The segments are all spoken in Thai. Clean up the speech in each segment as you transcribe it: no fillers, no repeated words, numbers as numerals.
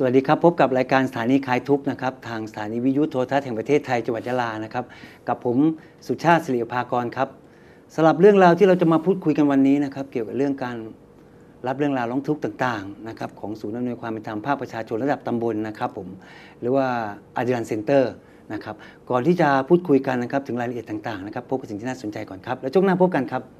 วัสดีครับพบกับรายการสถานีคลายทุกข์นะครับทางสถานีวิทยุโทรทัศน์แห่งประเทศไทยจังหวัดยะลานะครับกับผมสุชาติศิริภากรครับสำหรับเรื่องราวที่เราจะมาพูดคุยกันวันนี้นะครับเกี่ยวกับเรื่องการรับเรื่องราวร้องทุกข์ต่างๆนะครับของศูนย์อำนวยความเป็นธรรมภาคประชาชนระดับตำบลนะครับผมหรือว่าอาดิรันเซ็นเตอร์นะครับก่อนที่จะพูดคุยกันนะครับถึงรายละเอียดต่างๆนะครับพบกับสิ่งที่น่าสนใจก่อนครับแล้วช่วงหน้าพบกันครับ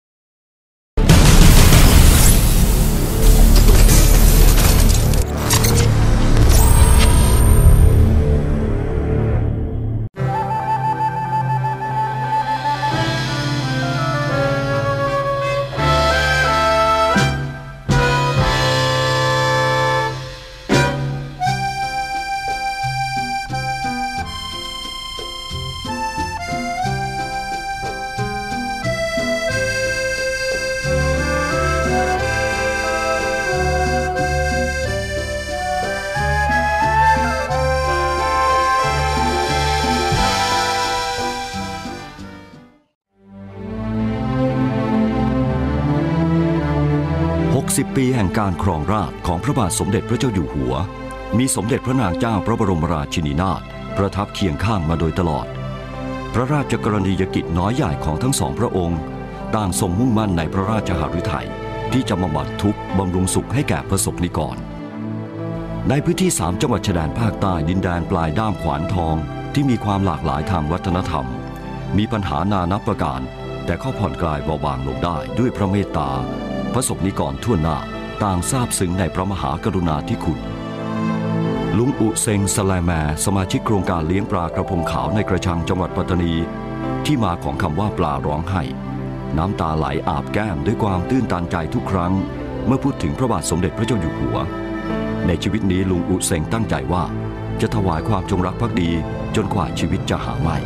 10 ปีแห่งการครองราชย์ของพระบาทสมเด็จพระเจ้าอยู่หัวมีสมเด็จพระนางเจ้าพระบรมราชินีนาถประทับเคียงข้างมาโดยตลอดพระราชกรณียกิจน้อยใหญ่ของทั้งสองพระองค์ต่างทรงมุ่งมั่นในพระราชหฤทัยที่จะบำบัดทุกข์บำรุงสุขให้แก่ประสบนิกรในพื้นที่3จังหวัดชายแดนภาคใต้ดินแดนปลายด้ามขวานทองที่มีความหลากหลายทางวัฒนธรรมมีปัญหานานับประการแต่ก็ผ่อนคลายเบาบางลงได้ด้วยพระเมตตาประสบนิกรทั่วหน้าต่างซาบซึ้งในพระมหากรุณาธิคุณลุงอุเซงสแลแมสมาชิกโครงการเลี้ยงปลากระพงขาวในกระชังจังหวัดปัตตานีที่มาของคำว่าปลาร้องไห้น้ำตาไหลอาบแก้มด้วยความตื้นตันใจทุกครั้งเมื่อพูดถึงพระบาทสมเด็จพระเจ้าอยู่หัวในชีวิตนี้ลุงอุเซงตั้งใจว่าจะถวายความจงรักภักดีจนกว่าชีวิตจะหาไม่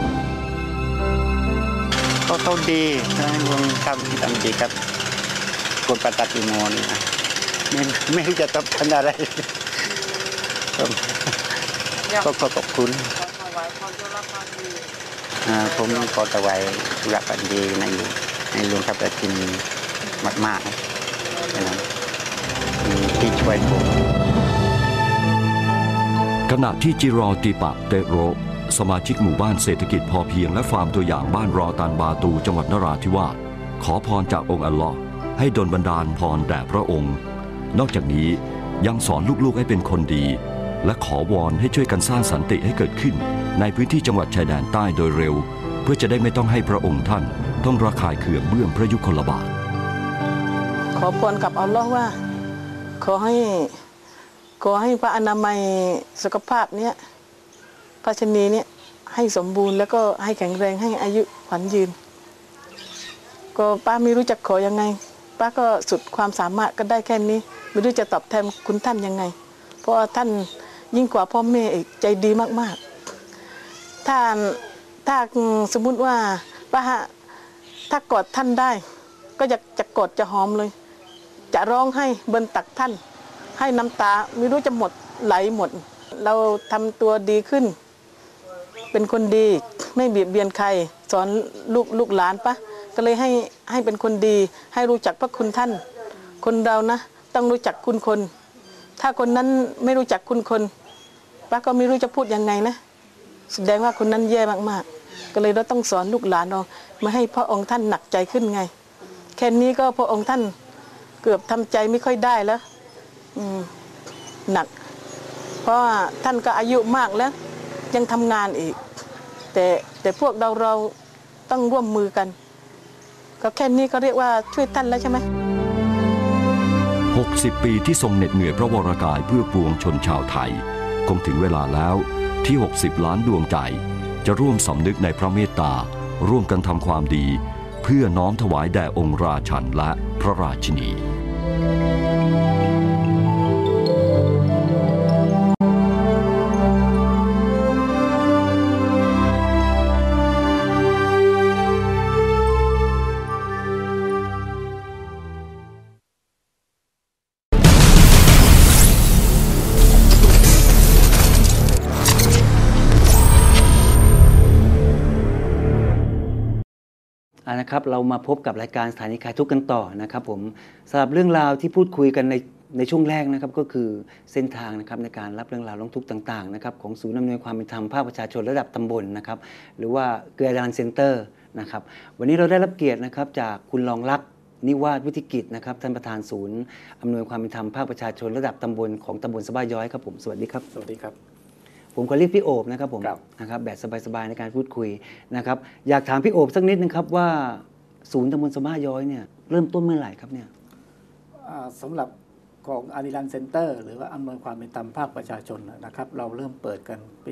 ก็ดีนะลุงทำดีครับคนปฏิโมนี่นะไม่รู้จะตอบแทนอะไรก็ขอบคุณผมขอถวายรักภักดีในหลวงทัพประจินมากๆที่ช่วยผมขณะที่จิรอติปะเตโรสมาชิกหมู่บ้านเศรษฐกิจพอเพียงและฟาร์มตัวอย่างบ้านรอตันบาตูจังหวัดนราธิวาสขอพรจากองค์อัลลอฮ์ให้ดลบันดาลพรแด่พระองค์นอกจากนี้ยังสอนลูกๆให้เป็นคนดีและขอวอนให้ช่วยกันสร้างสันติให้เกิดขึ้นในพื้นที่จังหวัดชายแดนใต้โดยเร็วเพื่อจะได้ไม่ต้องให้พระองค์ท่านต้องระคายเคืองเบื้องพระยุคลบาทขอพรกับอัลลอฮ์ว่าขอให้พระอนามัยสุขภาพเนี้ยพระชนีเนี่ยให้สมบูรณ์แล้วก็ให้แข็งแรงให้อายุขวัญยืนก็ป้าไม่รู้จะขอยังไงป้าก็สุดความสามารถก็ได้แค่นี้ไม่รู้จะตอบแทนคุณท่านยังไงเพราะท่านยิ่งกว่าพ่อแม่อีกใจดีมากๆถ้าสมมุติว่าป้าถ้ากอดท่านได้ก็จะกอดจะหอมเลยจะร้องให้บนตักท่านให้น้ำตาไม่รู้จะหมดไหลหมดเราทำตัวดีขึ้นเป็นคนดีไม่เบียดเบียนใครสอนลูกหลานปะก็เลยให้เป็นคนดีให้รู้จักพระคุณท่านคนเรานะต้องรู้จักคุณคนถ้าคนนั้นไม่รู้จักคุณคนป้าก็ไม่รู้จะพูดยังไงนะแสดงว่าคนนั้นแย่มากๆก็เลยเราต้องสอนลูกหลานเราไม่ให้พระองค์ท่านหนักใจขึ้นไงแค่นี้ก็พระองค์ท่านเกือบทำใจไม่ค่อยได้แล้วหนักเพราะว่าท่านก็อายุมากแล้วยังทำงานอีกแต่พวกเราต้องร่วมมือกันก็แค่นี้ก็เรียกว่าช่วยท่านแล้วใช่ไหม 60 ปีที่ทรงเหน็ดเหนื่อยพระวรากายเพื่อปวงชนชาวไทยคงถึงเวลาแล้วที่60 ล้านดวงใจจะร่วมสำนึกในพระเมตตาร่วมกันทำความดีเพื่อน้อมถวายแด่องค์ราชันและพระราชินีนะครับเรามาพบกับรายการสถานีคลายทุกข์กันต่อนะครับผมสำหรับเรื่องราวที่พูดคุยกันในในช่วงแรกนะครับก็คือเส้นทางนะครับในการรับเรื่องราวร้องทุกข์ต่างๆนะครับของศูนย์อำนวยความเป็นธรรมภาคประชาชนระดับตำบลนะครับหรือว่าเกลือดานเซ็นเตอร์นะครับวันนี้เราได้รับเกียรตินะครับจากคุณรองลักษณ์นิวาสวุฒิกิจนะครับท่านประธานศูนย์อำนวยความเป็นธรรมภาคประชาชนระดับตำบลของตำบลสะบ้าย้อยครับผมสวัสดีครับสวัสดีครับผมขอเรียกพี่โอบนะครับผมครับนะครับแบบสบายๆในการพูดคุยนะครับอยากถามพี่โอบสักนิดนึงครับว่าศูนย์ตำบลสะบ้าย้อยเนี่ยเริ่มต้นเมื่อไหร่ครับเนี่ยสำหรับของอาริลันเซ็นเตอร์หรือว่าอำนวยความเป็นธรรมภาคประชาชนนะครับเราเริ่มเปิดกันปี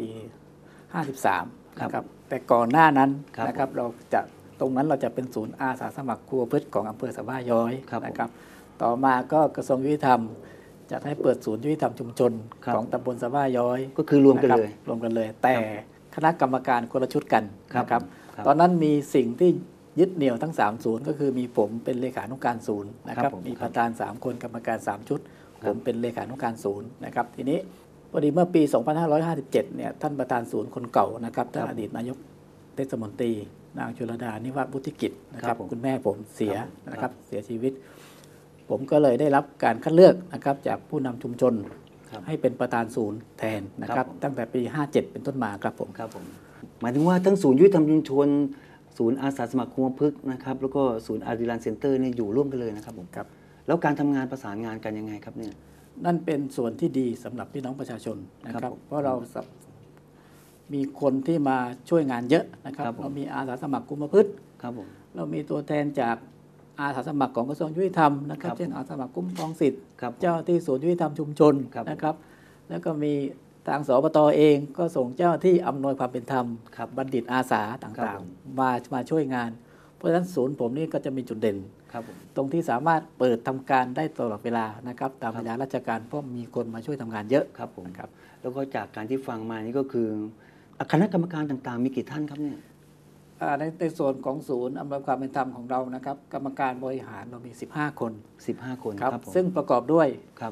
53 นะครับแต่ก่อนหน้านั้นนะครับเราจะตรงนั้นเราจะเป็นศูนย์อาสาสมัครครัวพืชของอำเภอสะบ้าย้อยนะครับต่อมาก็กระทรวงยุติธรรมจัดให้เปิดศูนย์ยุติธรรมชุมชนของตำบลสะบ้าย้อยก็คือรวมกันเลยรวมกันเลย แต่คณะกรรมการคนละชุดกันนะครับครับตอนนั้นมีสิ่งที่ยึดเหนี่ยวทั้ง3ศูนย์ก็คือมีผมเป็นเลขานุการศูนย์นะครับมีประธาน3คนกรรมการ3ชุดผมเป็นเลขานุการศูนย์นะครับทีนี้พอดีเมื่อปี 2557 เนี่ยท่านประธานศูนย์คนเก่านะครับท่านอดีตนายกเทศมนตรีนางชุลดานิวาสวุฒิกิจนะครับคุณแม่ผมเสียนะครับเสียชีวิต ผมก็เลยได้รับการคัดเลือกนะครับจากผู้นำชุมชนให้เป็นประธานศูนย์แทนนะครับตั้งแต่ปี 57 เป็นต้นมาครับผมครับผมหมายถึงว่าทั้งศูนย์ยุติธรรมชุมชนศูนย์อาสาสมัครคุมพฤกษ์นะครับแล้วก็ศูนย์อาริลันเซ็นเตอร์เนี่ยอยู่ร่วมกันเลยนะครับผมครับแล้วการทำงานประสานงานกันยังไงครับเนี่ยนั่นเป็นส่วนที่ดีสำหรับพี่น้องประชาชนนะคครัรับบ ผมเพราะเรามีคนที่มาช่วยงานเยอะนะครับครับผมเรามีอาสาสมัครกุมพืชครับผมเรามีตัวแทนจากอาสาสมัครของกระทรวงยุติธรรมนะครับครับเช่นอาสาสมัครคุ้มครองสิทธิ์ครับเจ้าที่ศูนย์ยุติธรรมชุมชนครับนะครับ แล้วก็มีทางสปตเองก็ส่งเจ้าที่อำนวยความเป็นธรรมครับบัณฑิตอาสาครัต่าบงผมๆมาช่วยงาน เพราะฉะนั้นศูนย์ผมนี่ก็จะมีจุดเด่นครับผมตรงที่สามารถเปิดทำการได้ตลอดเวลานะครับตามเวลาราชการเพราะมีคนมาช่วยทำงานเยอะครับผมนะครับแล้วก็จากการที่ฟังมานี่ก็คือคณะกรรมการต่างๆ มีกี่ท่านครับเนี่ยในส่วนของศูนย์อำนวยความเป็นธรรมของเรานะครับกรรมการบริหารเรามี 15 คน 15 คนครับผมซึ่งประกอบด้วยครับ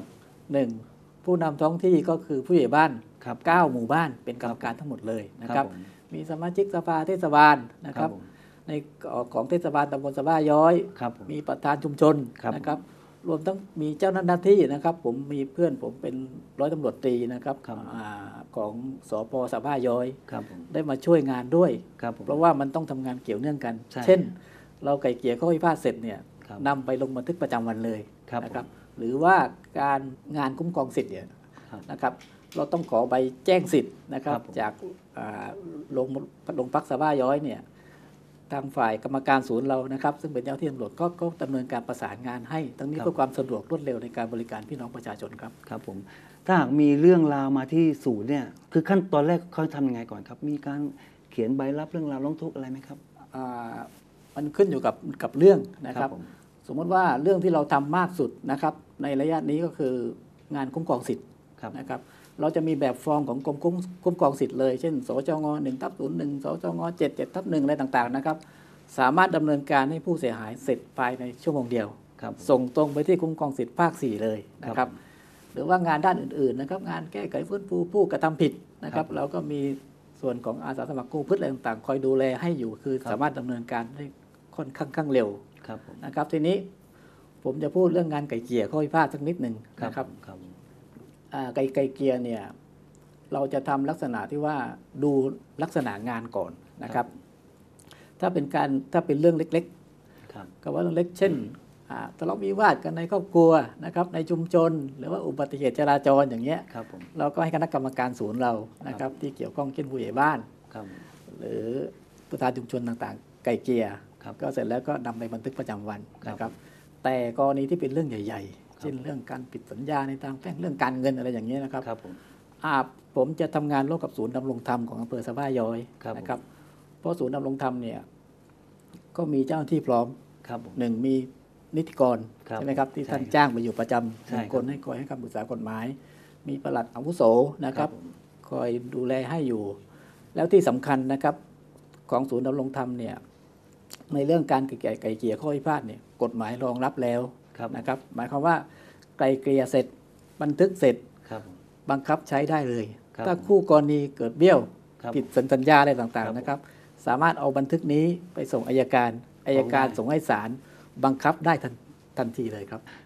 1. ผู้นำท้องที่ก็คือผู้ใหญ่บ้านครับ 9 หมู่บ้านเป็นกรรมการทั้งหมดเลยนะครับผมมีสมาชิกสภาเทศบาลนะครับผมในของเทศบาลตำบลสะบ้าย้อยครับผมมีประธานชุมชนครับนะครับรวมทั้งมีเจ้าหน้าที่นะครับผมมีเพื่อนผมเป็นร้อยตำรวจตรีนะครับครับของสปสะบ้าย้อยครับผมได้มาช่วยงานด้วยครับผมเพราะว่ามันต้องทำงานเกี่ยวเนื่องกันใช่เช่น เราไก่เกลี่ยข้อพิพาทเสร็จเนี่ยครับนำไปลงบันทึกประจำวันเลยครับนะครับหรือว่าการงานคุ้มครองสิทธิ์เนี่ยครับนะครับเราต้องขอใบแจ้งสิทธิ์นะครับครับผมจากโรงพักสะบ้าย้อยเนี่ยทางฝ่ายกรรมการศูนย์เรานะครับซึ่งเป็นเจ้าที่ตำรวจก็ดำเนินการประสานงานให้ทั้งนี้เพื่อความสะดวกรวดเร็วในการบริการพี่น้องประชาชนครับครับผมถ้าหากมีเรื่องราวมาที่ศูนย์เนี่ยคือขั้นตอนแรกเขาทำยังไงก่อนครับ มีการเขียนใบรับเรื่องราวร้องทุกข์อะไรไหมครับมันขึ้นอยู่กับเรื่องนะครับผมสมมติว่าเรื่องที่เราทำมากสุดนะครับในระยะนี้ก็คืองานคุ้มครองสิทธิ์ครับนะครับเราจะมีแบบฟอร์มของกรมคุ้มครองสิทธิ์เลยเช่นสจง1/01สจง77/1อะไรต่างๆนะครับสามารถดำเนินการให้ผู้เสียหายเสร็จภายในชั่วโมงเดียวครับส่งตรงไปที่คุ้มครองสิทธิ์ภาค 4 เลยนะคครัรับบ หรือว่างานด้านอื่นๆนะครับงานแก้ไขฟื้นฟูผู้กระทำผิดนะครับเราก็มีส่วนของอาสาสมัครกู้พืชอะไรต่างๆ คอยดูแลให้อยู่คือสามารถดำเนินการได้ค่อนข้างเร็วครับผมนะครับทีนี้ผมจะพูดเรื่องงานไก่เกลี่ยข้อพิพาทสักนิดหนึ่งนะครับครับไก่เกลี่ยเนี่ยเราจะทำลักษณะที่ว่าดูลักษณะงานก่อนนะครับถ้าเป็นเรื่องเล็กครับๆก็ว่าเรื่องเล็กเช่นทะเลาะวิวาทกันในครอบครัวนะครับในชุมชน หรือว่าอุบัติเหตุจราจรอย่างเงี้ยครับผมเราก็ให้คณะกรรมการศูนย์เรานะครับที่เกี่ยวข้องเช่นผู้ใหญ่บ้านครับหรือประธานชุมชนต่างๆ ไก่เกลี่ยครับก็เสร็จแล้วก็นำไปบันทึกประจำวันครับนะครับแต่กรณีที่เป็นเรื่องใหญ่ๆ เช่นเรื่องการปิดสัญญาในทางแพ่งเรื่องการเงินอะไรอย่างนี้ยนะครับครับผมผมจะทำงานร่วมกับศูนย์ดำรงธรรมของอำเภอสะบ้าย้อยครับนะครับเพราะศูนย์ดำรงธรรมเนี่ยก็มีเจ้าหน้าที่พร้อมครับผมหนึ่งมีนิติกรครับใช่ไหมครับที่ใช่ท่านครับจ้างไปอยู่ประจำใช่หนึ่งคนครับให้คอยให้คำปรึกษากฎหมาย มีปลัดอาวุโสนะครับครับผมคอยดูแลให้อยู่ แล้วที่สำคัญนะครับของศูนย์ดำรงธรรมเนี่ยในเรื่องการไกล่เกลี่ยข้อพิพาทเนี่ยกฎหมายรองรับแล้วครับนะครับหมายความว่าไกล่เกลี่ยเสร็จบันทึกเสร็จครับผมบังคับใช้ได้เลยครับถ้าคู่กรณีเกิดเบี้ยวครับผิดสัญญาอะไรต่างครับๆนะครับสามารถเอาบันทึกนี้ไปส่งอัยการอัยการได้ส่งให้ศาลบังคับได้ทันทีเลยครับ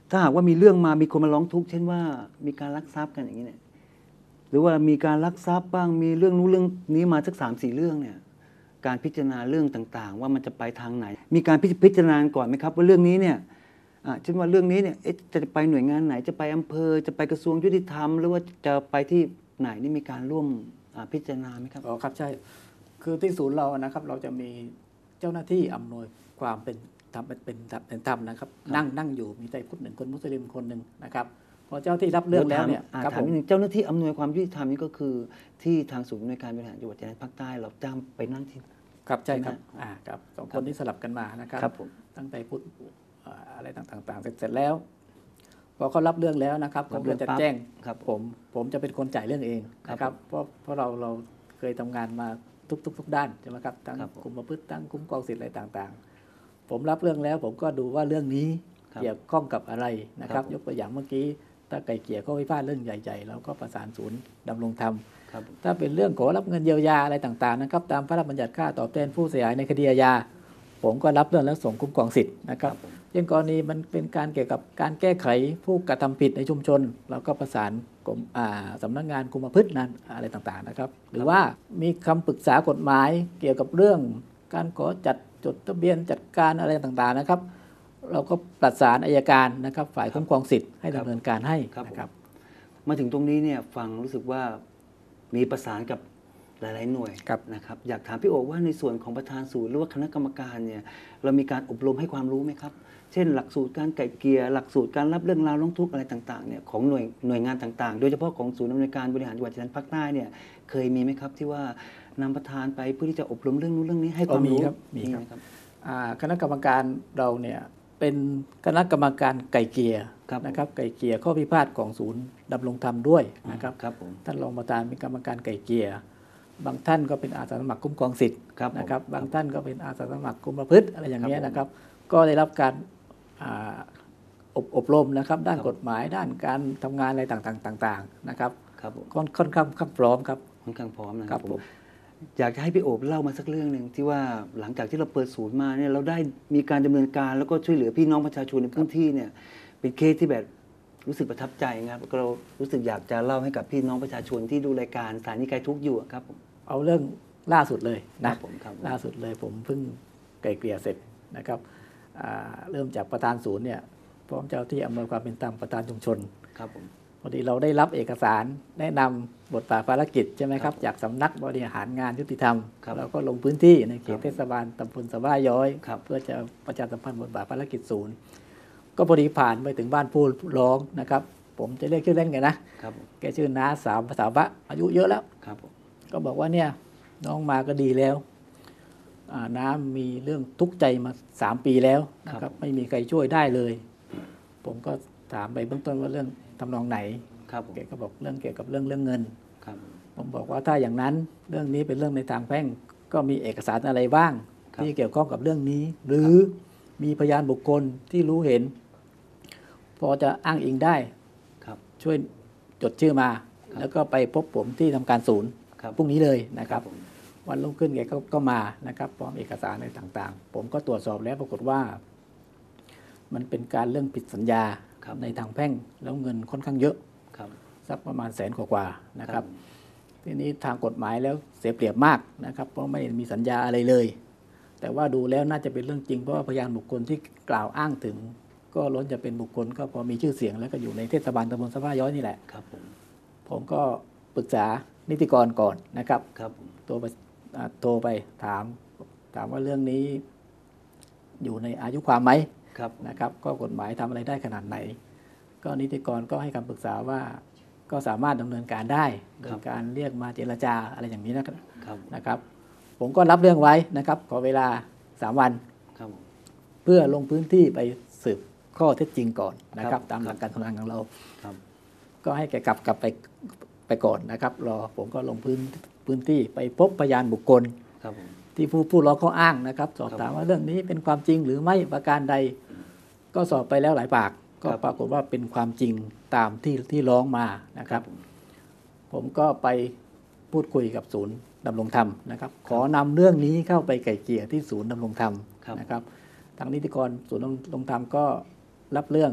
ถ้าหากว่ามีเรื่องมามีคนมาร้องทุกข์เช่นว่ามีการลักทรัพย์กันอย่างนี้เนี่ยหรือว่ามีการลักทรัพย์บ้างมีเรื่องนู้นเรื่องนี้มาสัก3-4 เรื่องเนี่ยการพิจารณาเรื่องต่างๆ ว่ามันจะไปทางไหน มีการพิจารณาก่อนไหมครับว่าเรื่องนี้เนี่ยเช่นว่าเรื่องนี้เนี่ยจะไปหน่วยงานไหนจะไปอำเภอจะไปกระทรวงยุติธรรมหรือว่าจะไปที่ไหนนี่มีการร่วมพิจารณาไหมครับอ๋อครับใช่คือที่ศูนย์เรานะครับเราจะมีเจ้าหน้าที่อำนวยความเป็นธรรมนะครับนั่งอยู่มีไตรพุทธ1 คนมุสลิม1 คนนะครับพอเจ้าที่รับเรื่องแล้วเนี่ยถามนิดนึงเจ้าหน้าที่อำนวยความยุติธรรมนี่ก็คือที่ทางศูนย์อำนวยการบริหารจังหวัดชายแดนภาคใต้เราจ้างไปนั่งที่ครับใช่ครับครับ2 คนที่สลับกันมานะครับตั้งแต่พุทธอะไรต่างๆเสร็จแล้วพอเขารับเรื่องแล้วนะครับผมจะแจ้งผมจะเป็นคนจ่ายเรื่องเองนะครับเพราะเราเคยทำงานมาทุกด้านใช่ไหมครับทั้งคุมประพฤติทั้งคุ้มครองสิทธิ์อะไรต่างๆผมรับเรื่องแล้วผมก็ดูว่าเรื่องนี้เกี่ยวข้องกับอะไรนะครับยกตัวอย่างเมื่อกี้ถ้าไก่เกลี่ยข้อพิพาทเรื่องใหญ่ๆเราก็ประสานศูนย์ดำรงธรรมถ้าเป็นเรื่องขอรับเงินเยียวยาอะไรต่างๆนะครับตามพระราชบัญญัติค่าตอบแทนผู้เสียหายในคดีอาญาผมก็รับเรื่องแล้วส่งคุ้มครองสิทธิ์นะครับเช่นกรณีมันเป็นการเกี่ยวกับการแก้ไขผู้กระทำผิดในชุมชนเราก็ประสานกรมสำนักงานคุมประพฤตินั้นอะไรต่างๆนะครับหรือว่ามีคำปรึกษากฎหมายเกี่ยวกับเรื่องการขอจัดจดทะเบียนจัดการอะไรต่างๆนะครับเราก็ประสานอัยการนะครับฝ่ายคุ้มครองสิทธิ์ให้ดำเนินการให้นะครับมาถึงตรงนี้เนี่ยฟังรู้สึกว่ามีประสานกับหลายๆหน่วยนะครับอยากถามพี่โอว่าในส่วนของประธานศูนย์หรือว่าคณะกรรมการเนี่ยเรามีการอบรมให้ความรู้ไหมครับเช่นหลักสูตรการไกล่เกลี่ยหลักสูตรการรับเรื่องราวร้องทุกข์อะไรต่างๆเนี่ยของหน่วยงานต่างๆโดยเฉพาะของศูนย์อำนวยการบริหารจังหวัดชายแดนภาคใต้เนี่ยเคยมีไหมครับที่ว่านำประธานไปเพื่อที่จะอบรมเรื่องนู้นเรื่องนี้ให้ความรู้มีครับคณะกรรมการเราเนี่ยเป็นคณะกรรมการไกล่เกลี่ยนะครับไกล่เกลี่ยข้อพิพาทของศูนย์ดำรงธรรมด้วยนะครับท่านรองประธานเป็นกรรมการไกล่เกลี่ยบางท่านก็เป็นอาสาสมัครคุ้มครองสิทธิ์นะครับบางท่านก็เป็นอาสาสมัครคุมประพฤติอะไรอย่างนี้นะครับก็ได้รับการอบรมนะครับด้านกฎหมายด้านการทำงานอะไรต่างๆนะครับค่อนข้างพร้อมครับค่อนข้างพร้อมนะครับผมอยากจะให้พี่โอบเล่ามาสักเรื่องหนึ่งที่ว่าหลังจากที่เราเปิดศูนย์มาเนี่ยเราได้มีการดำเนินการแล้วก็ช่วยเหลือพี่น้องประชาชนในพื้นที่เนี่ยเป็นเคสที่แบบรู้สึกประทับใจครับเรารู้สึกอยากจะเล่าให้กับพี่น้องประชาชนที่ดูรายการสถานีไกลทุกข์อยู่ครับผมเอาเรื่องล่าสุดเลยนะล่าสุดเลยผมเพิ่งไกล่เกลี่ยเสร็จนะครับเริ่มจากประธานศูนย์เนี่ยพร้อมเจ้าที่อำนวยความเป็นธรรมประธานชุมชนครับผมพอดีเราได้รับเอกสารแนะนำบทบาทภารกิจใช่ไหมครับจากสำนักบริหารงานยุติธรรมเราก็ลงพื้นที่ในเขตเทศบาลตำบลสะบ้าย้อยเพื่อจะประชาสัมพันธ์บทบาทภารกิจศูนย์ก็พอดีผ่านไปถึงบ้านผู้ร้องนะครับผมจะเรียกชื่อเล่นกันนะแกชื่อน้าสาวบะอายุเยอะแล้วก็บอกว่าเนี่ยน้องมาก็ดีแล้วน้ำมีเรื่องทุกข์ใจมา3 ปีแล้วนะครับไม่มีใครช่วยได้เลยผมก็ถามไปเบื้องต้นว่าเรื่องทำนองไหนแกก็บอกเรื่องเกี่ยวกับเรื่องเงินผมบอกว่าถ้าอย่างนั้นเรื่องนี้เป็นเรื่องในทางแพ่งก็มีเอกสารอะไรบ้างที่เกี่ยวข้องกับเรื่องนี้หรือมีพยานบุคคลที่รู้เห็นพอจะอ้างอิงได้ช่วยจดชื่อมาแล้วก็ไปพบผมที่ทำการศูนย์พรุ่งนี้เลยนะครับวันรุ่งขึ้นแกก็มานะครับพร้อมเอกสารอะไรต่างๆผมก็ตรวจสอบแล้วปรากฏว่ามันเป็นการเรื่องผิดสัญญาในทางแพ่งแล้วเงินค่อนข้างเยอะสักประมาณ100,000 กว่านะครับทีนี้ทางกฎหมายแล้วเสียเปรียบมากนะครับเพราะไม่มีสัญญาอะไรเลยแต่ว่าดูแล้วน่าจะเป็นเรื่องจริงเพราะว่าพยานบุคคลที่กล่าวอ้างถึงก็ล้วนจะเป็นบุคคลก็พอมีชื่อเสียงแล้วก็อยู่ในเทศบาลตำบลสะบ้าย้อยนี่แหละผมก็ปรึกษานิติกรก่อนนะครับโทรไปถามว่าเรื่องนี้อยู่ในอายุความไหมนะครับก็กฎหมายทำอะไรได้ขนาดไหนก็นิติกรก็ให้คำปรึกษาว่าก็สามารถดำเนินการได้โดยการเรียกมาเจรจาอะไรอย่างนี้นะครับผมก็รับเรื่องไว้นะครับขอเวลา3 วันเพื่อลงพื้นที่ไปสืบข้อเท็จจริงก่อนนะครับตามหลักการทำงานของเราก็ให้แกกลับไปก่อนนะครับรอผมก็ลงพื้นที่ไปพบพยานบุคคลที่ผู้ร้องเขาอ้างนะครับสอบถามว่าเรื่องนี้เป็นความจริงหรือไม่ประการใดก็สอบไปแล้วหลายปากก็ปรากฏว่าเป็นความจริงตามที่ร้องมานะครับผมก็ไปพูดคุยกับศูนย์ดำรงธรรมนะครับขอนำเรื่องนี้เข้าไปไกล่เกลี่ยที่ศูนย์ดำรงธรรมนะครับทางนิติกรศูนย์ดำรงธรรมก็รับเรื่อง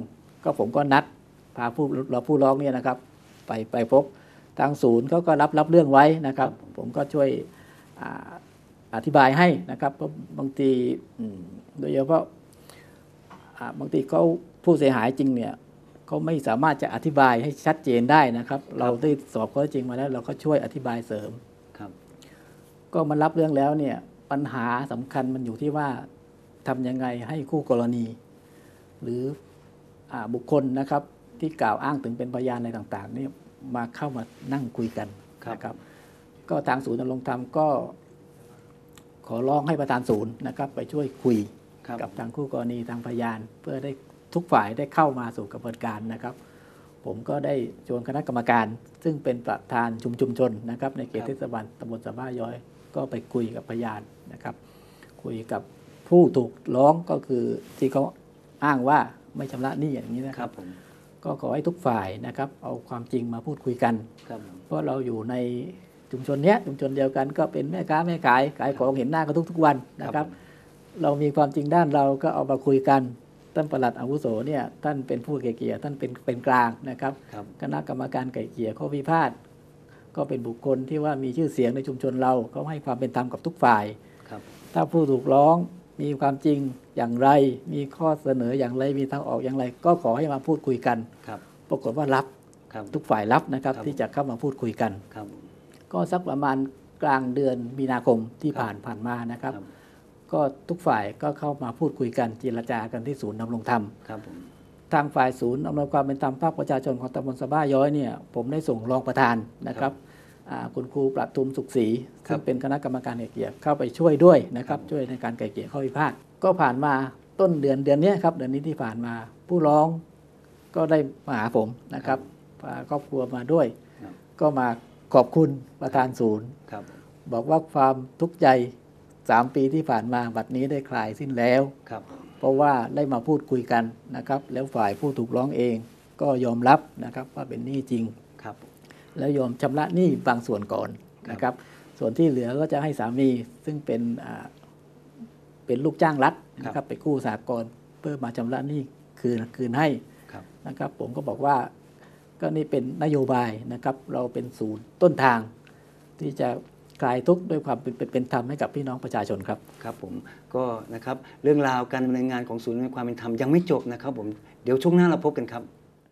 ก็ผมก็นัดพาผู้ร้องเนี่ยนะครับไปพบทางศูนย์เขาก็รับเรื่องไว้นะครับ ผมก็ช่วยอธิบายให้นะครับเพราะบางทีโดยเฉพาะบางทีเขาผู้เสียหายจริงเนี่ยเขาไม่สามารถจะอธิบายให้ชัดเจนได้นะครับ เราได้สอบข้อเท็จจริงมาแล้วเราก็ช่วยอธิบายเสริมครับก็มารับเรื่องแล้วเนี่ยปัญหาสำคัญมันอยู่ที่ว่าทำยังไงให้คู่กรณี หรือบุคคลนะครับที่กล่าวอ้างถึงเป็นพยานอะไรต่างๆนี่มาเข้ามานั่งคุยกันนะครับก็ทางศูนย์ดำรงธรรมก็ขอร้องให้ประธานศูนย์นะครับไปช่วยคุยกับทางคู่กรณีทางพยานเพื่อได้ทุกฝ่ายได้เข้ามาสู่กระบวนการนะครับผมก็ได้ชวนคณะกรรมการซึ่งเป็นประธานชุมชนนะครับในเขตเทศบาลตำบลสะบ้าย้อยก็ไปคุยกับพยานนะครับคุยกับผู้ถูกร้องก็คือที่เขาอ้างว่าไม่ชำระหนี้อย่างนี้นะครับก็ขอให้ทุกฝ่ายนะครับเอาความจริงมาพูดคุยกันเพราะเราอยู่ในชุมชนเนี้ยชุมชนเดียวกันก็เป็นแม่ค้าแม่ขายของเห็นหน้ากันทุกวันนะครับเรามีความจริงด้านเราก็เอามาคุยกันท่านปลัดอาวุโสเนี่ยท่านเป็นผู้ไกล่เกลี่ยท่านเป็นกลางนะครับคณะกรรมการไกล่เกลี่ยข้อพิพาทก็เป็นบุคคลที่ว่ามีชื่อเสียงในชุมชนเราเขาให้ความเป็นธรรมกับทุกฝ่ายถ้าผู้ถูกร้องมีความจริงอย่างไรมีข้อเสนออย่างไรมีทางออกอย่างไรก็ขอให้มาพูดคุยกันปรากฏว่ารับทุกฝ่ายรับนะครับที่จะเข้ามาพูดคุยกันก็สักประมาณกลางเดือนมีนาคมที่ผ่านมานะครับก็ทุกฝ่ายก็เข้ามาพูดคุยกันเจรจากันที่ศูนย์ดำรงธรรมทางฝ่ายศูนย์อำนวยความเป็นธรรมภาคประชาชนของตำบลสะบ้าย้อยเนี่ยผมได้ส่งรองประธานนะครับคุณครูประทุมสุขศรีซึ่งเป็นคณะกรรมการไกล่เกลี่ยเข้าไปช่วยด้วยนะครับช่วยในการไกล่เกลี่ยข้อพิพาทก็ผ่านมาต้นเดือนนี้ครับเดือนนี้ที่ผ่านมาผู้ร้องก็ได้มาหาผมนะครับพาครอบครัวมาด้วยก็มาขอบคุณประธานศูนย์บอกว่าความทุกข์ใจ3 ปีที่ผ่านมาบัดนี้ได้คลายสิ้นแล้วเพราะว่าได้มาพูดคุยกันนะครับแล้วฝ่ายผู้ถูกร้องเองก็ยอมรับนะครับว่าเป็นหนี้จริงแล้วยอมชำระหนี้บางส่วนก่อนนะครับส่วนที่เหลือก็จะให้สามีซึ่งเป็นลูกจ้างรัฐนะครับไปกู้สหกรณ์เพื่อมาชำระหนี้คืนให้นะครับผมก็บอกว่าก็นี่เป็นนโยบายนะครับเราเป็นศูนย์ต้นทางที่จะคลายทุกข์ด้วยความเป็นธรรมให้กับพี่น้องประชาชนครับครับผมก็นะครับเรื่องราวการดำเนินงานของศูนย์ในความเป็นธรรมยังไม่จบนะครับผมเดี๋ยวช่วงหน้าเราพบกันครับ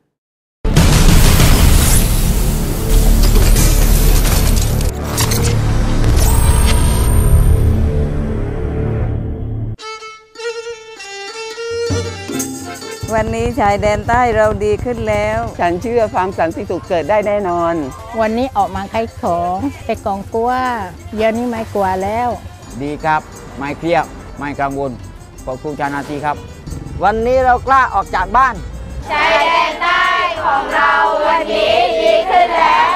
วันนี้ชายแดนใต้เราดีขึ้นแล้วฉันเชื่อความสันติสุขเกิดได้แน่นอนวันนี้ออกมาขายของแต่กองกลัวเดี๋ยวนี้ไม่กลัวแล้วดีครับไม่เครียดไม่กังวลขอบคุณเจ้าหน้าที่ครับวันนี้เรากล้าออกจากบ้านชายแดนใต้ของเราวันนี้ดีขึ้นแล้ว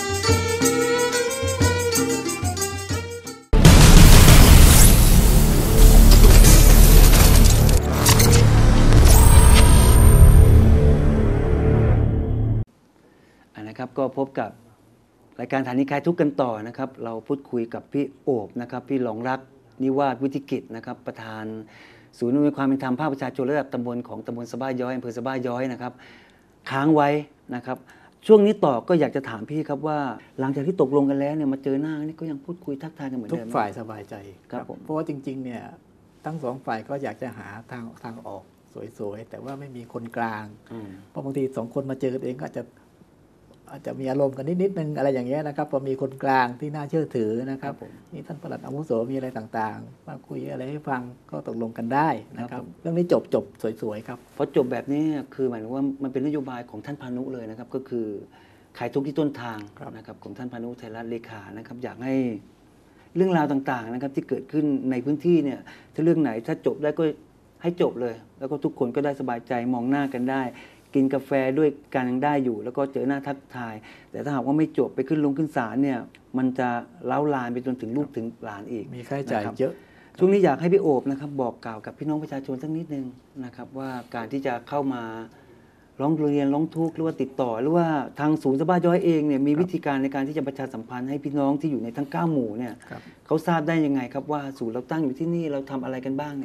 นะครับก็พบกับรายการสถานีคลายทุกข์กันต่อนะครับเราพูดคุยกับพี่โอบนะครับพี่หลงรักนิวาสวุฒิกิจนะครับประธานศูนย์อำนวยความเป็นธรรมภาคประชาชนระดับตำบลของตำบลสะบ้าย้อยอำเภอสะบ้าย้อยนะครับค้างไว้นะครับช่วงนี้ต่อก็อยากจะถามพี่ครับว่าหลังจากที่ตกลงกันแล้วเนี่ยมาเจอหน้านี่ก็ยังพูดคุยทักทายกันเหมือนเดิมทุกฝ่ายสบายใจครับเพราะว่าจริงๆเนี่ยทั้งสองฝ่ายก็อยากจะหาทางออกสวยๆแต่ว่าไม่มีคนกลางเพราะบางที2 คนมาเจอกันเองก็อาจจะมีอารมณ์กันนิดนึงอะไรอย่างเงี้ยนะครับพอมีคนกลางที่น่าเชื่อถือนะครับนี่ท่านปลัดอาวุโสมีอะไรต่างๆมาคุยอะไรให้ฟังก็ตกลงกันได้นะครับเรื่องนี้จบสวยๆครับพอจบแบบนี้คือหมายถึงว่ามันเป็นนโยบายของท่านพานุเลยนะครับก็คือขายทุกที่ต้นทางนะครับของท่านพานุไทยรัฐเลขานะครับอยากให้เรื่องราวต่างๆนะครับที่เกิดขึ้นในพื้นที่เนี่ยถ้าเรื่องไหนถ้าจบได้ก็ให้จบเลยแล้วก็ทุกคนก็ได้สบายใจมองหน้ากันได้กินกาแฟด้วยกันยังได้อยู่แล้วก็เจอหน้าทักทายแต่ถ้าหากว่าไม่จบไปขึ้นศาลเนี่ยมันจะเล้าลานไปจนถึงลูกถึงหลานอีกมีค่าใช้จ่ายเยอะช่วงนี้อยากให้พี่โอบนะครับบอกกล่าวกับพี่น้องประชาชนสักนิดนึงนะครับว่าการที่จะเข้ามาร้องเรียนร้องทุกข์หรือว่าติดต่อหรือว่าทางศูนย์สะบ้าย้อยเองเนี่ยมีวิธีการในการที่จะประชาสัมพันธ์ให้พี่น้องที่อยู่ในทั้ง9 หมู่เนี่ยเขาทราบได้ยังไงครับว่าศูนย์เราตั้งอยู่ที่นี่เราทำอะไรกันบ้างเนี่ย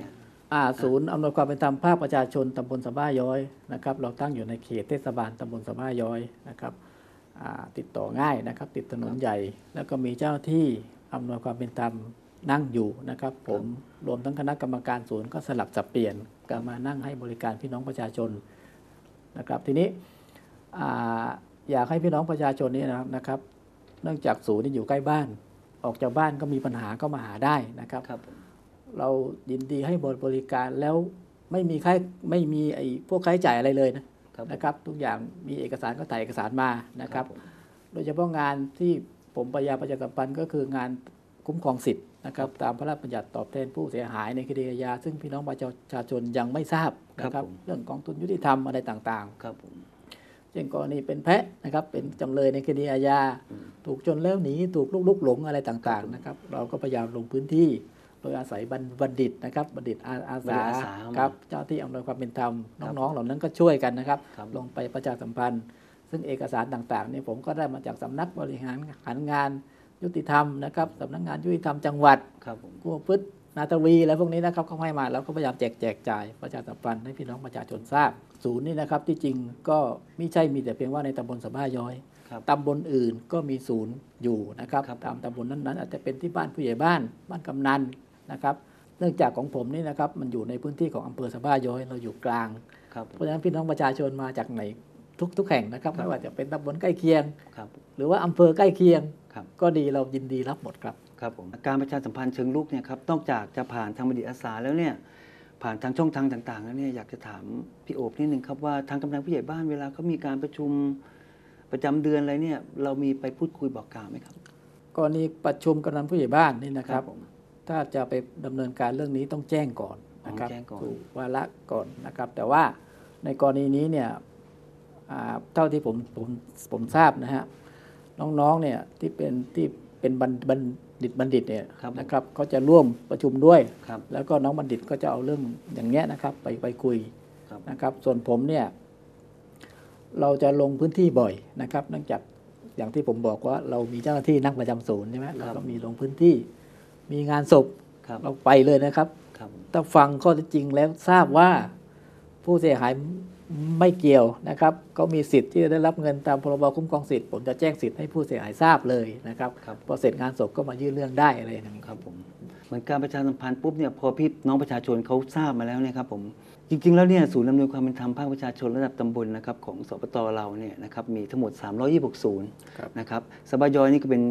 ศูนย์อำนวยความเป็นธรรมภาคประชาชนตำบลสะบ้าย้อยนะครับเราตั้งอยู่ในเขตเทศบาลตำบลสะบ้าย้อยนะครับติดต่อง่ายนะครับติดถนนใหญ่แล้วก็มีเจ้าที่อำนวยความเป็นธรรมนั่งอยู่นะครับผมรวมทั้งคณะกรรมการศูนย์ก็สลับสับเปลี่ยนกันมานั่งให้บริการพี่น้องประชาชนนะครับทีนี้อยากให้พี่น้องประชาชนนี่นะครับเนื่องจากศูนย์นี่อยู่ใกล้บ้านออกจากบ้านก็มีปัญหาก็มาหาได้นะครับเรายินดีให้บริการแล้วไม่มีไอ้พวกค่าใช้จ่ายอะไรเลยนะครับทุกอย่างมีเอกสารก็ถ่ายเอกสารมานะครับโดยเฉพาะงานที่ผมพยายามประชาสัมพันธ์ก็คืองานคุ้มครองสิทธิ์นะครับตามพระราชบัญญัติตอบแทนผู้เสียหายในคดีอาญาซึ่งพี่น้องประชาชนยังไม่ทราบนะครับเรื่องกองทุนยุติธรรมอะไรต่างๆเช่นกรณีเป็นแพะนะครับเป็นจำเลยในคดีอาญาถูกชนแล้วหนีถูกลุกหลงอะไรต่างๆนะครับเราก็พยายามลงพื้นที่โดยอาศัยบัณฑิตนะครับบัณฑิตอาสาครับเจ้าที่อำนวยความเป็นธรรมน้องๆเหล่านั้นก็ช่วยกันนะครับลงไปประชาสัมพันธ์ซึ่งเอกสารต่างๆนี่ผมก็ได้มาจากสำนักบริหารงานยุติธรรมนะครับสำนักงานยุติธรรมจังหวัดกู้พืชนาตวีอะไรพวกนี้นะครับเขาให้มาแล้วก็พยายามแจกจ่ายประชาสัมพันธ์ให้พี่น้องประชาชนทราบศูนย์นี่นะครับที่จริงก็ไม่ใช่มีแต่เพียงว่าในตำบลสะบ้าย้อยตำบลอื่นก็มีศูนย์อยู่นะครับตามตำบลนั้นๆอาจจะเป็นที่บ้านผู้ใหญ่บ้านกำนันนะครับเนื่องจากของผมนี่นะครับมันอยู่ในพื้นที่ของอำเภอสะบ้าย้อยเราอยู่กลางเพราะฉะนั้นพี่น้องประชาชนมาจากไหนทุกแห่งนะครับไม่ว่าจะเป็นตำบลใกล้เคียงหรือว่าอำเภอใกล้เคียงก็ดีเรายินดีรับหมดครับครับผมการประชาสัมพันธ์เชิงลุกเนี่ยครับนอกจากจะผ่านทางบัณฑิตอาสาแล้วเนี่ยผ่านทางช่องทางต่างๆแล้วเนี่ยอยากจะถามพี่โอบนิดนึงครับว่าทางกำนันผู้ใหญ่บ้านเวลาเขามีการประชุมประจำเดือนอะไรเนี่ยเรามีไปพูดคุยบอกกล่าวไหมครับกรณีประชุมกำนันผู้ใหญ่บ้านนี่นะครับถ้าจะไปดำเนินการเรื่องนี้ต้องแจ้งก่อนนะครับถูกวาระก่อนนะครับแต่ว่าในกรณีนี้เนี่ยเท่าที่ผมทราบนะฮะน้องๆเนี่ยที่เป็นบัณฑิตเนี่ยนะครับเขาจะร่วมประชุมด้วยแล้วก็น้องบัณฑิตก็จะเอาเรื่องอย่างเงี้ยนะครับไปคุยนะครับส่วนผมเนี่ยเราจะลงพื้นที่บ่อยนะครับเนื่องจากอย่างที่ผมบอกว่าเรามีเจ้าหน้าที่นั่งประจำศูนย์ใช่ไหมเราก็มีลงพื้นที่มีงานศพเราไปเลยนะครับถ้าฟังข้อเท็จจริงแล้วทราบว่าผู้เสียหายไม่เกี่ยวนะครับเขามีสิทธิ์ที่จะได้รับเงินตามพรบคุ้มครองสิทธิ์ผมจะแจ้งสิทธิ์ให้ผู้เสียหายทราบเลยนะครับพอเสร็จงานศพก็มายื่นเรื่องได้อะไรอย่างนี้ครับผมเหมือนการประชาสัมพันธ์ปุ๊บเนี่ยพอพี่น้องประชาชนเขาทราบมาแล้วเนี่ยครับผมจริงๆแล้วเนี่ยศูนย์อำนวยความเป็นธรรมภาคประชาชนระดับตำบลนะครับของสปต.เราเนี่ยนะครับมีทั้งหมด326ศูนย์นะครับสะบ้าย้อยนี่ก็เป็น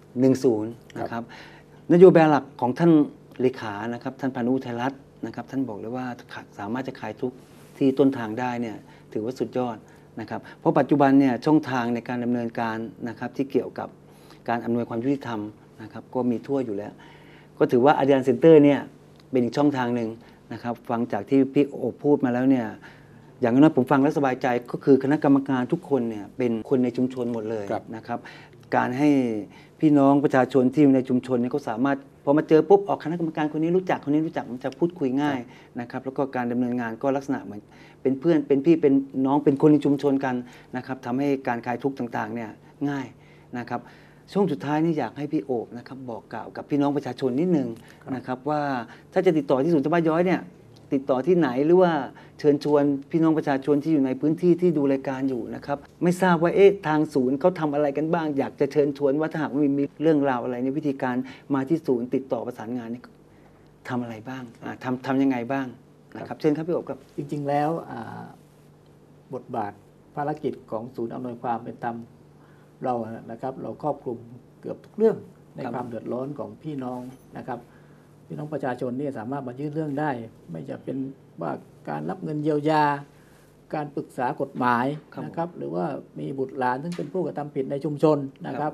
1ศูนย์นะครับนโยบายหลักของท่านเลขานะครับท่านพานุอุทัยรัตน์นะครับท่านบอกเลยว่าสามารถจะขายทุกที่ต้นทางได้เนี่ยถือว่าสุดยอดนะครับเพราะปัจจุบันเนี่ยช่องทางในการดำเนินการนะครับที่เกี่ยวกับการอำนวยความยุติธรรมนะครับก็มีทั่วอยู่แล้วก็ถือว่าอาเดียนเซ็นเตอร์เนี่ยเป็นอีกช่องทางหนึ่งนะครับฟังจากที่พี่โอบพูดมาแล้วเนี่ยอย่างนั้นผมฟังแล้วสบายใจก็คือคณะกรรมการทุกคนเนี่ยเป็นคนในชุมชนหมดเลยนะครับการให้พี่น้องประชาชนที่อยู่ในชุมชนเนี่ยเขาสามารถพอมาเจอปุ๊บออกคณะกรรมการคนนี้รู้จักคนนี้รู้จักมันจะพูดคุยง่ายนะครับแล้วก็การดำเนินงานก็ลักษณะเหมือนเป็นเพื่อนเป็นพี่เป็นน้องเป็นคนในชุมชนกันนะครับทำให้การคลายทุกข์ต่างๆเนี่ยง่ายนะครับช่วงสุดท้ายนี่อยากให้พี่โอบนะครับบอกกล่าวกับพี่น้องประชาชนนิดนึงนะครับว่าถ้าจะติดต่อที่ศูนย์สะบ้าย้อยเนี่ยติดต่อที่ไหนหรือว่าเชิญชวนพี่น้องประชาชนที่อยู่ในพื้นที่ที่ดูรายการอยู่นะครับไม่ทราบว่าทางศูนย์เขาทำอะไรกันบ้างอยากจะเชิญชวนว่าถ้าหากมีเรื่องราวอะไรในวิธีการมาที่ศูนย์ติดต่อประสานงานนี่ทำอะไรบ้างทำยังไงบ้างนะครับเชิญครับพี่โอบครับจริงๆแล้วบทบาทภารกิจของศูนย์อำนวยความเป็นธรรมเรานะครับเราครอบคลุมเกือบทุกเรื่องในความเดือดร้อนของพี่น้องนะครับพี่น้องประชาชนนี่สามารถมายื่นเรื่องได้ไม่จะเป็นว่าการรับเงินเยียวยาการปรึกษากฎหมายนะครับหรือว่ามีบุตรหลานซึ่งเป็นผู้กระทำผิดในชุมชนนะครับ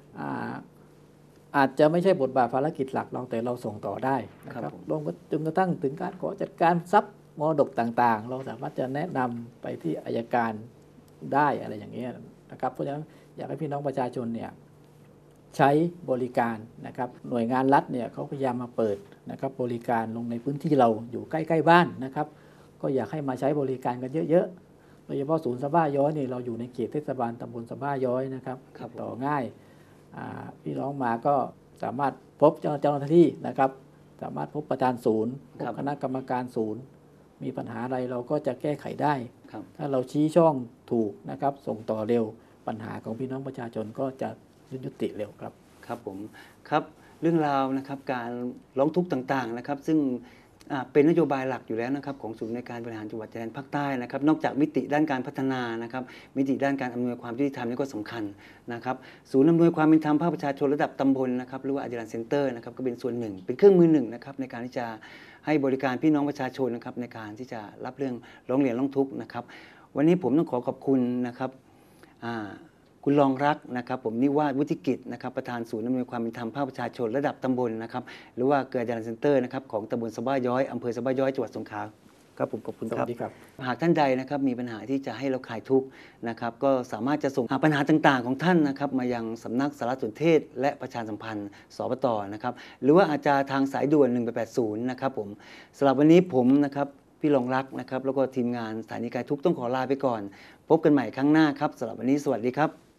อาจจะไม่ใช่บทบาทภารกิจหลักเราแต่เราส่งต่อได้นะครับรวมจนกระทั่งถึงการขอจัดการทรัพย์มรดกต่างๆเราสามารถจะแนะนำไปที่อัยการได้อะไรอย่างนี้นะครับเพราะฉะนั้นอยากให้พี่น้องประชาชนเนี่ยใช้บริการนะครับหน่วยงานรัฐเนี่ยเขาพยายามมาเปิดนะครับบริการลงในพื้นที่เราอยู่ใกล้ๆบ้านนะครับก็อยากให้มาใช้บริการกันเยอะๆโดยเฉพาะศูนย์สะบ้าย้อยนี่เราอยู่ในเขตเทศบาลตำบลสะบ้าย้อยนะครับต่อง่ายพี่น้องมาก็สามารถพบเจ้าหน้าที่นะครับสามารถพบประธานศูนย์พครับ บคณะกรรมการศูนย์ มีปัญหาอะไรเราก็จะแก้ไขได้ครับถ้าเราชี้ช่องถูกนะครับส่งต่อเร็วปัญหาของพี่น้องประชาชนก็จะยุติเร็วครับครับผมครับเรื่องราวนะครับการร้องทุกข์ต่างๆนะครับซึ่งเป็นนโยบายหลักอยู่แล้วนะครับของศูนย์ในการบริหารจังหวัดชายแดนภาคใต้นะครับนอกจากมิติด้านการพัฒนานะครับมิติด้านการอำนวยความยุติธรรมนี่ก็สำคัญนะครับศูนย์อำนวยความเป็นธรรมภาคประชาชนระดับตำบลนะครับหรือว่าอาจารย์เซ็นเตอร์นะครับก็เป็นส่วนหนึ่งเป็นเครื่องมือหนึ่งนะครับในการที่จะให้บริการพี่น้องประชาชนนะครับในการที่จะรับเรื่องร้องเรียนร้องทุกข์นะครับวันนี้ผมต้องขอบคุณนะครับคุณรองรักนะครับผมนิวาสวุฒิกิจนะครับประธานศูนย์อำนวยความเป็นธรรมภาคประชาชนระดับตำบลนะครับหรือว่าเกลืออาจารย์เซ็นเตอร์นะครับของตำบลสะบ้าย้อยอำเภอสะบ้าย้อยจังหวัดสงขลาครับผมขอบคุณสครัวับสดีครับหากท่านใดนะครับมีปัญหาที่จะให้เราคลายทุกข์นะครับก็สามารถจะส่งปัญหาต่างๆของท่านนะครับมายังสำนักสารสนเทศและประชาสัมพันธ์สปต.นะครับหรือว่าอาจจะทางสายด่วน1880นะครับผมสำหรับวันนี้ผมนะครับพี่รองรักนะครับแล้วก็ทีมงานสถานีคลายทุกข์ต้องขอลาไปก่อนพบกันใหม่ครั้งหน้าครับสำหรับวันนี้สวัสดีครับ